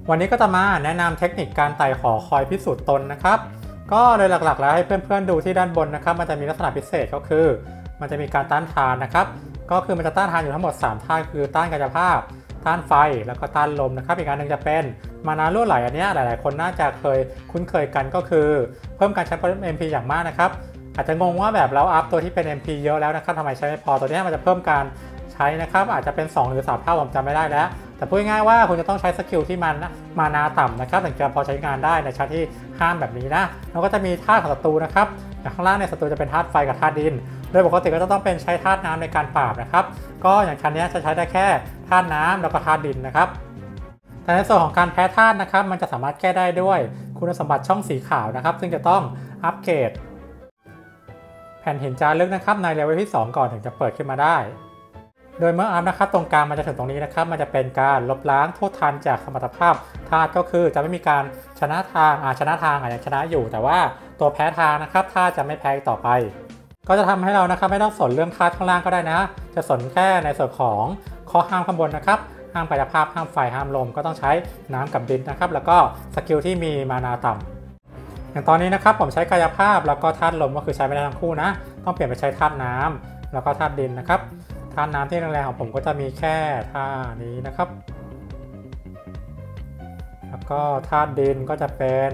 วันนี้ก็จะมาแนะนำเทคนิคการไต่หอคอยพิสูจน์ตนนะครับก็โดยหลักๆแล้วให้เพื่อนๆดูที่ด้านบนนะครับมันจะมีลักษณะพิเศษก็คือมันจะมีการต้านทานนะครับก็คือมันจะต้านทานอยู่ทั้งหมด3ท่าคือต้านกายภาพต้านไฟแล้วก็ต้านลมนะครับอีกอันหนึ่งจะเป็นมานารั่วไหลอันนี้หลายๆคนน่าจะเคยคุ้นเคยกันก็คือเพิ่มการใช้ MP อย่างมากนะครับอาจจะงงว่าแบบเราอัพตัวที่เป็น MP เยอะแล้วนะครับทำไมใช้ไม่พอตัวนี้มันจะเพิ่มการใช้นะครับอาจจะเป็น2หรือ3เท่าผมจำไม่ได้แล้วแต่พูดง่ายๆว่าคุณจะต้องใช้สกิลที่มันมานาต่ำนะครับถึงจะพอใช้งานได้ในชาร์ตที่ห้ามแบบนี้นะแล้วก็จะมีธาตุของศัตรูนะครับข้างล่างในศัตรูจะเป็นธาตุไฟกับธาตุดินโดยปกติก็จะต้องเป็นใช้ธาตุน้ำในการปราบนะครับก็อย่างชั้นนี้จะใช้ได้แค่ธาตุน้ำแล้วก็ธาตุดินนะครับแต่ในส่วนของการแพ้ธาตุนะครับมันจะสามารถแก้ได้ด้วยคุณสมบัติช่องสีขาวนะครับซึ่งจะต้องอัปเกรดแผ่นหินจารึกนะครับในเลเวลที่2ก่อนถึงจะเปิดขึ้นมาได้โดยเมื่ออัพนะครับตรงกลางมันจะถึงตรงนี้นะครับมันจะเป็นการลบล้างโทษทันจากสมรรถภาพธาตุก็คือจะไม่มีการชนะทางชนะทางอาจจะชนะอยู่แต่ว่าตัวแพ้ทางนะครับธาตุจะไม่แพ้ต่อไปก็จะทำให้เรานะครับไม่ต้องสนเรื่องธาตุข้างล่างก็ได้นะจะสนแค่ในส่วนของข้อห้ามข้างบนนะครับห้ามกายภาพห้ามไฟห้ามลมก็ต้องใช้น้ำกับดินนะครับแล้วก็สกิลที่มีมานาต่ำอย่างตอนนี้นะครับผมใช้กายภาพแล้วก็ธาตุลมก็คือใช้ไม่ได้ทั้งคู่นะต้องเปลี่ยนไปใช้ธาตุน้ำแล้วก็ธาตุดินนะครับธาตุน้ำที่แรงๆของผมก็จะมีแค่ท่านี้นะครับแล้วก็ธาตุดินก็จะเป็น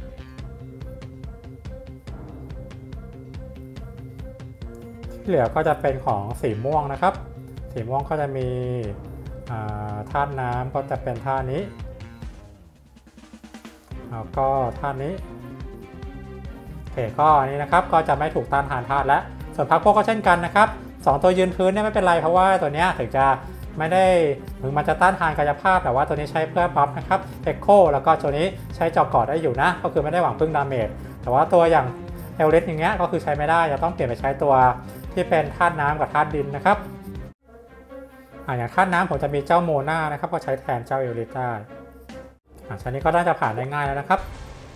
ที่เหลือก็จะเป็นของสีม่วงนะครับสีม่วงก็จะมีธาตุน้ำก็จะเป็นท่านี้แล้วก็ท่านี้โอเคก็อันนี้นะครับก็จะไม่ถูกต้านทานธาตุแล้วส่วนพักพวกก็เช่นกันนะครับ2ตัวยืนพื้นเนี่ยไม่เป็นไรเพราะว่าตัวนี้ถึงจะไม่ได้ถึงมันจะต้านทานกายภาพแต่ว่าตัวนี้ใช้เพื่อบัฟนะครับเอ็กโคแล้วก็ตัวนี้ใช้เจาะกอดได้อยู่นะก็คือไม่ได้หวังพึ่งดาเมจแต่ว่าตัวอย่างเอลเลสอย่างเงี้ยก็คือใช้ไม่ได้จะต้องเปลี่ยนไปใช้ตัวที่เป็นธาตุน้ำกับธาตุดินนะครับอย่างธาตุน้ำผมจะมีเจ้าโมนานะครับก็ใช้แทนเจ้าเอลเลสได้ชั้นนี้ก็น่าจะผ่านได้ง่ายแล้วนะครับ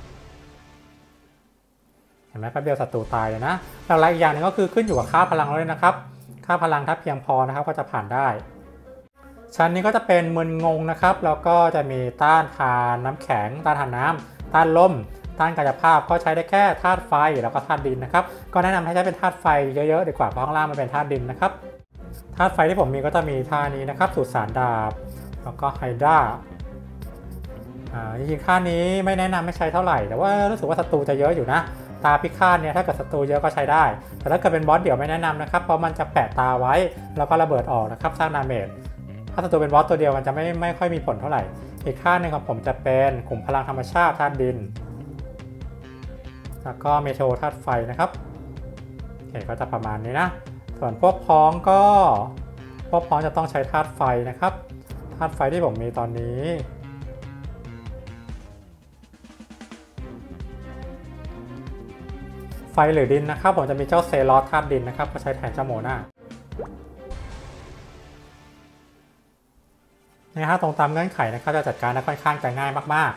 เห็นไหมแป๊บเดียวศัตรูตายเลยนะหลักๆอีกอย่างนึงก็คือขึ้นอยู่กับค่าพลังเลยนะครับค่าพลังถ้าเพียงพอนะครับก็จะผ่านได้ชั้นนี้ก็จะเป็นมึนงงนะครับแล้วก็จะมีต้านทานน้ำแข็งต้านทานน้ำต้านลมต้านกายภาพก็ใช้ได้แค่ธาตุไฟแล้วก็ธาตุดินนะครับก็แนะนำให้ใช้เป็นธาตุไฟเยอะๆดีกว่าเพราะข้างล่างมันเป็นธาตุดินนะครับธาตุไฟที่ผมมีก็จะมีท่านี้นะครับสุสานดาบแล้วก็ไฮดราจริงๆท่านี้ไม่แนะนำไม่ใช้เท่าไหร่แต่ว่ารู้สึกว่าศัตรูจะเยอะอยู่นะตาพิฆาตเนี่ยถ้าเกิดศัตรูเยอะก็ใช้ได้แต่ถ้าเกิดเป็นบอสเดี๋ยวไม่แนะนำนะครับเพราะมันจะแปะตาไว้แล้วก็ระเบิดออกนะครับสร้างดาเมจถ้าศัตรูเป็นบอสตัวเดียวมันจะไม่ค่อยมีผลเท่าไหร่อีกท่าหนึ่งของผมจะเป็นขุมพลังธรรมชาติธาตุดินแล้วก็เมโทธาตุไฟนะครับโอเคก็จะประมาณนี้นะส่วนพวกพ้องก็พวกพ้องจะต้องใช้ธาตุไฟนะครับธาตุไฟที่ผมมีตอนนี้ไฟหรือดินนะครับผมจะมีเจ้าเซลอสธาตุดินนะครับก็ใช้แทนเจ้าโมนานี่ฮะตรงตามเงื่อนไขนะครับจะจัดการได้ค่อนข้างจะง่ายมาก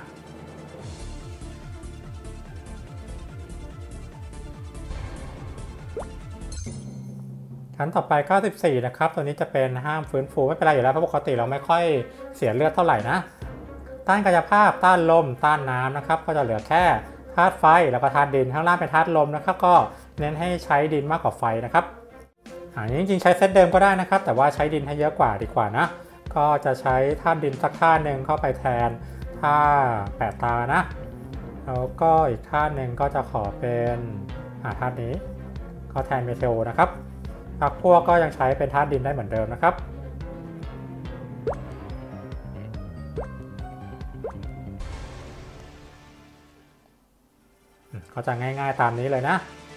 ๆชั้นต่อไป94นะครับตัวนี้จะเป็นห้ามฟื้นฟูไม่เป็นไรอยู่แล้วเพราะปกติเราไม่ค่อยเสียเลือดเท่าไหร่นะต้านกายภาพต้านลมต้านน้ำนะครับก็จะเหลือแค่ธาตุไฟแล้วก็ธาตุดินข้างล่างเป็นธาตุลมนะครับก็เน้นให้ใช้ดินมากกว่าไฟนะครับจริงๆใช้เซตเดิมก็ได้นะครับแต่ว่าใช้ดินให้เยอะกว่าดีกว่านะก็จะใช้ธาตุดินสักธาตุหนึ่งเข้าไปแทนท่าแปดตานะแล้วก็อีกธาตุหนึ่งก็จะขอเป็นธาตุนี้ก็แทนเมเทโอนะครับพักพวกก็ยังใช้เป็นธาตุดินได้เหมือนเดิมนะครับก็จะง่ายๆตามนี้เลยนะ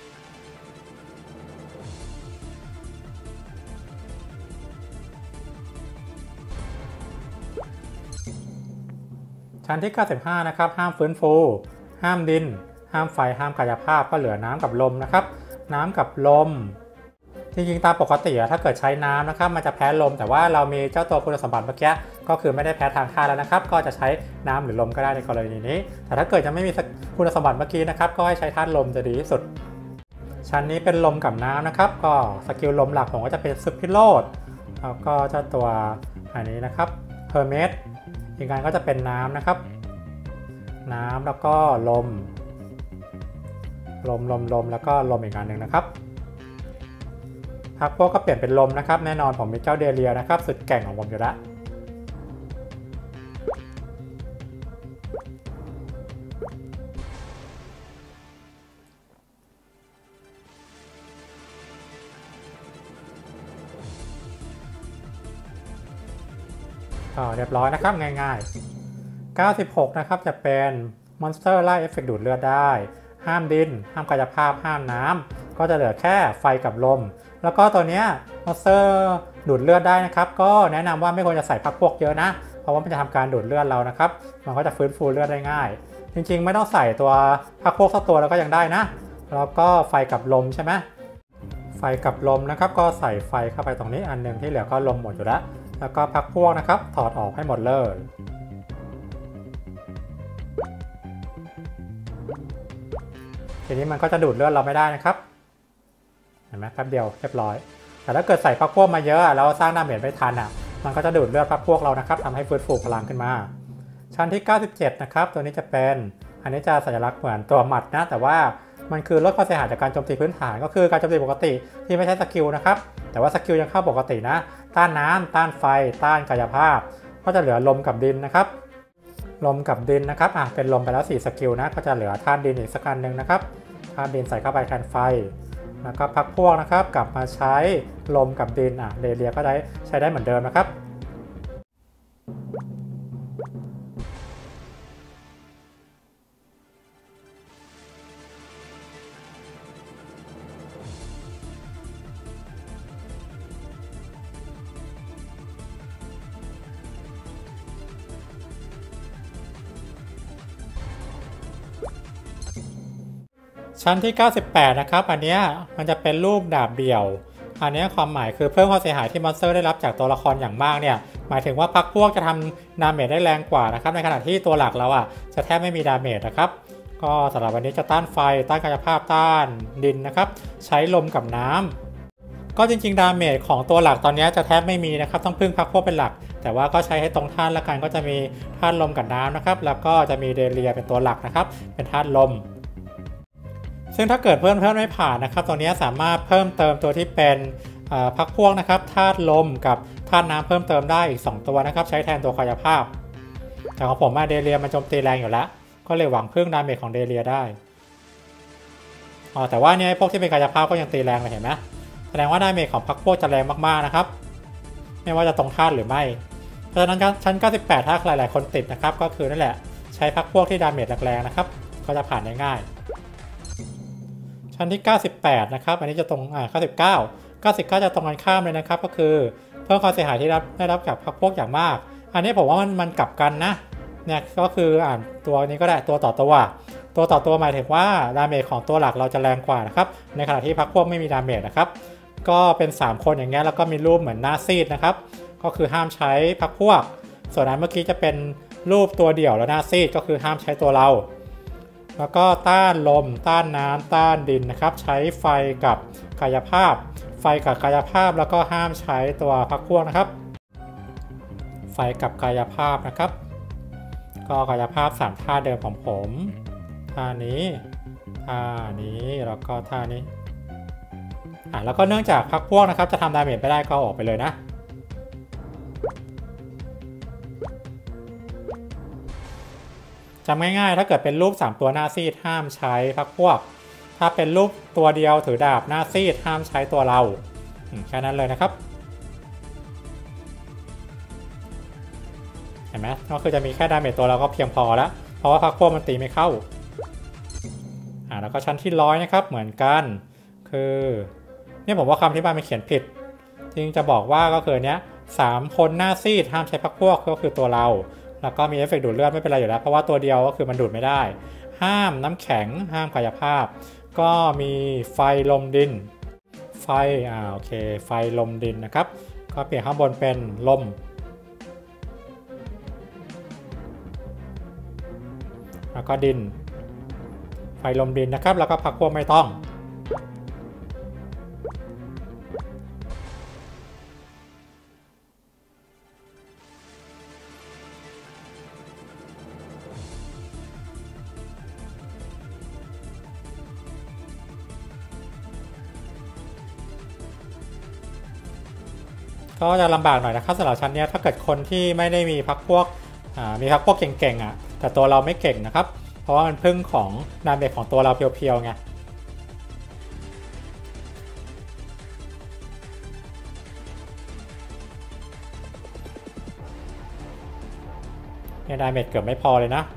ชั้นที่95นะครับห้ามฟื้นฟูห้ามดินห้ามไฟห้ามกายภาพก็เหลือน้ำกับลมนะครับน้ำกับลมจริงๆตามปกติถ้าเกิดใช้น้ำนะครับมันจะแพ้ลมแต่ว่าเรามีเจ้าตัวคุณสมบัติเมื่อกี้ก็คือไม่ได้แพ้ทางธาตุแล้วนะครับก็จะใช้น้ำหรือลมก็ได้ในกรณีนี้แต่ถ้าเกิดยังไม่มีคุณสมบัติเมื่อกี้นะครับก็ให้ใช้ธาตุลมจะดีที่สุดชั้นนี้เป็นลมกับน้ำนะครับก็สกิลลมหลักผมก็จะเป็นซึพิโรธแล้วก็เจ้าตัวอันนี้นะครับเฮอร์เมสอีกงานก็จะเป็นน้ำนะครับน้ำแล้วก็ลมแล้วก็ลมอีกงานหนึ่งนะครับพักพวกก็เปลี่ยนเป็นลมนะครับแน่นอนผมมีเจ้าเดเลียนะครับสุดแกร่งของผมอยู่แล้วเรียบร้อยนะครับง่ายๆ96นะครับจะเป็นมอนสเตอร์ไล่เอฟเฟกต์ดูดเลือดได้ห้ามดินห้ามกายภาพห้ามน้ำก็จะเหลือแค่ไฟกับลมแล้วก็ตัวนี้มอนสเตอร์ดูดเลือดได้นะครับก็แนะนำว่าไม่ควรจะใส่พักพวกเยอะนะเพราะว่ามันจะทำการดูดเลือดเรานะครับมันก็จะฟื้นฟูเลือดได้ง่ายจริงๆไม่ต้องใส่ตัวพักพวกสักตัวแล้วก็ยังได้นะแล้วก็ไฟกับลมใช่ไหมไฟกับลมนะครับก็ใส่ไฟเข้าไปตรงนี้อันหนึ่งที่เหลือก็ลมหมดอยู่แล้วก็พักพวกนะครับถอดออกให้หมดเลยทีนี้มันก็จะดูดเลือดเราไม่ได้นะครับเห็นไหมแป๊บเดียวเรียบร้อยแต่ถ้าเกิดใส่พักพวกมาเยอะแล้วสร้างดาเมจไม่ทันมันก็จะดูดเลือดพักพวกเรานะครับทำให้ฟื้นฟูพลังขึ้นมาชั้นที่97นะครับตัวนี้จะเป็นอันนี้จะสัญลักษณ์เหมือนตัวหมัดนะแต่ว่ามันคือลดความเสียหายจากการโจมตีพื้นฐานก็คือการโจมตีปกติที่ไม่ใช่สกิลนะครับแต่ว่าสกิลยังเข้าปกตินะต้านน้ำต้านไฟต้านกายภาพก็จะเหลือลมกับดินนะครับลมกับดินนะครับเป็นลมไปแล้ว4สกิลนะก็จะเหลือธาตุดินอีกสักอันหนึ่งนะครับธาตุดินใส่เข้าไปแทนไฟแล้วก็พักพวกนะครับกลับมาใช้ลมกับดินเดเลียก็ได้ใช้ได้เหมือนเดิมนะครับชั้นที่98นะครับอันนี้มันจะเป็นรูปดาบเดี่ยวอันนี้ความหมายคือเพิ่มความเสียหายที่มอนสเตอร์ได้รับจากตัวละครอย่างมากเนี่ยหมายถึงว่าพักพวกจะทำดาเมจได้แรงกว่านะครับในขณะที่ตัวหลักเราจะแทบไม่มีดาเมจนะครับก็สำหรับวันนี้จะต้านไฟต้านกายภาพต้านดินนะครับใช้ลมกับน้ำก็จริงๆดาเมจของตัวหลักตอนนี้จะแทบไม่มีนะครับต้องพึ่งพักพวกเป็นหลักแต่ว่าก็ใช้ให้ตรงธาตุละกันก็จะมีธาตุลมกับน้ำนะครับแล้วก็จะมีเดเลียเป็นตัวหลักนะครับเป็นธาตุลมซึ่งถ้าเกิดเพื่อนไม่ผ่านนะครับตรงนี้สามารถเพิ่มเติมตัวที่เป็นพักพวกนะครับธาตุลมกับธาตุน้ำเพิ่มเติมได้อีก2ตัวนะครับใช้แทนตัวกายภาพแต่ของผมเดเลียมันโจมตีแรงอยู่แล้วก็เลยหวังพึ่งดาเมจของเดเลียได้แต่ว่าเนี่ยพวกที่เป็นกายภาพก็ยังตีแรงเลยเห็นไหมแสดงว่าดาเมจของพักพวกจะแรงมากๆนะครับไม่ว่าจะตรงธาตุหรือไม่เพราะฉะนั้นชั้น98ถ้าหลายๆคนติดนะครับก็คือนั่นแหละใช้พักพวกที่ดาเมจแรงๆนะครับก็จะผ่านได้ง่ายชั้นที่98นะครับอันนี้จะตรง99จะตรงกันข้ามเลยนะครับก็คือเพิ่มความเสียหายที่ได้รับจากพักพวกอย่างมากอันนี้ผมว่ามันกลับกันนะเนี่ยก็คือตัวนี้ก็ได้ตัวต่อตัวหมายถึงว่าดาเมจของตัวหลักเราจะแรงกว่านะครับในขณะที่พักพวกไม่มีดาเมจนะครับก็เป็น3คนอย่างเงี้ยแล้วก็มีรูปเหมือนหน้าซีดนะครับก็คือห้ามใช้พักพวกส่วนนั้นเมื่อกี้จะเป็นรูปตัวเดี่ยวแล้วหน้าซีดก็คือห้ามใช้ตัวเราแล้วก็ต้านลมต้านน้ำต้านดินนะครับใช้ไฟกับกายภาพแล้วก็ห้ามใช้ตัวพักพวกนะครับไฟกับกายภาพนะครับก็กายภาพ3ท่าเดิมของผมท่านี้แล้วก็ท่านี้แล้วก็เนื่องจากพักพวกนะครับจะทำดาเมจไม่ได้ก็ออกไปเลยนะจำง่ายๆถ้าเกิดเป็นรูป3ตัวหน้าซีดห้ามใช้พักพวกถ้าเป็นรูปตัวเดียวถือดาบหน้าซีดห้ามใช้ตัวเราแค่นั้นเลยนะครับเห็นไหมก็คือจะมีแค่ดาเมจตัวเราก็เพียงพอแล้วเพราะว่าพักพวกมันตีไม่เข้าแล้วก็ชั้นที่100นะครับเหมือนกันคือเนี่ยผมว่าคำที่บ้านมันเขียนผิดจริงจะบอกว่าก็คือเนี้ย3คนหน้าซีดห้ามใช้พักพวกก็คือตัวเราแล้วก็มีเอฟเฟกต์ดูดเลือดไม่เป็นไรอยู่แล้วเพราะว่าตัวเดียวก็คือมันดูดไม่ได้ห้ามน้ำแข็งห้ามกายภาพก็มีไฟลมดินไฟโอเคไฟลมดินนะครับก็เปลี่ยนข้างบนเป็นลมแล้วก็ดินไฟลมดินนะครับแล้วก็พักพวกไม่ต้องก็จะลำบากหน่อยนะครับสำหรับชั้นนี้ถ้าเกิดคนที่ไม่ได้มีพักพวกมีพักพวกเก่งๆแต่ตัวเราไม่เก่งนะครับเพราะว่ามันพึ่งของดาเมจของตัวเราเพียวๆไงเนี่ยดาเมจเกือบไม่พอเลยนะ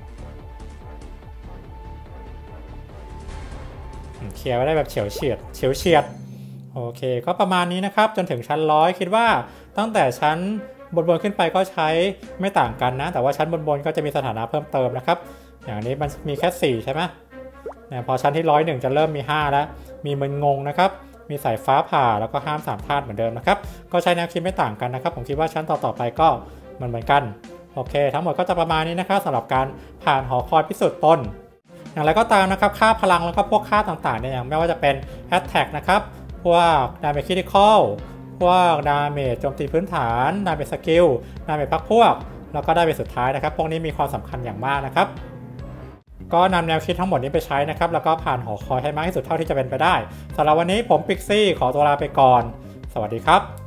เคลียร์ไว้ได้แบบเฉียวเฉียดโอเคก็ประมาณนี้นะครับจนถึงชั้น100คิดว่าตั้งแต่ชั้นบนขึ้นไปก็ใช้ไม่ต่างกันนะแต่ว่าชั้นบนก็จะมีสถานะเพิ่มเติมนะครับอย่างนี้มันมีแค่4ใช่ไหมพอชั้นที่101จะเริ่มมี5แล้วมีมึนงงนะครับมีสายฟ้าผ่าแล้วก็ห้าม3ธาตุเหมือนเดิมนะครับก็ใช้แนวคิดไม่ต่างกันนะครับผมคิดว่าชั้นต่อไปก็เหมือนกันโอเคทั้งหมดก็จะประมาณนี้นะครับสำหรับการผ่านหอคอยพิสูจน์ตนอย่างไรก็ตามนะครับค่าพลังแล้วก็พวกค่าต่างๆเนี่ยอย่างไม่ว่าจะเป็น Attack นะครับพวก Damage Critical พวก Damage โจมตีพื้นฐาน Damage Skill Damage พักพวกแล้วก็Damageสุดท้ายนะครับพวกนี้มีความสำคัญอย่างมากนะครับก็นำแนวคิดทั้งหมดนี้ไปใช้นะครับแล้วก็ผ่านหอคอยให้มากที่สุดเท่าที่จะเป็นไปได้สำหรับวันนี้ผมปิกซี่ขอตัวลาไปก่อนสวัสดีครับ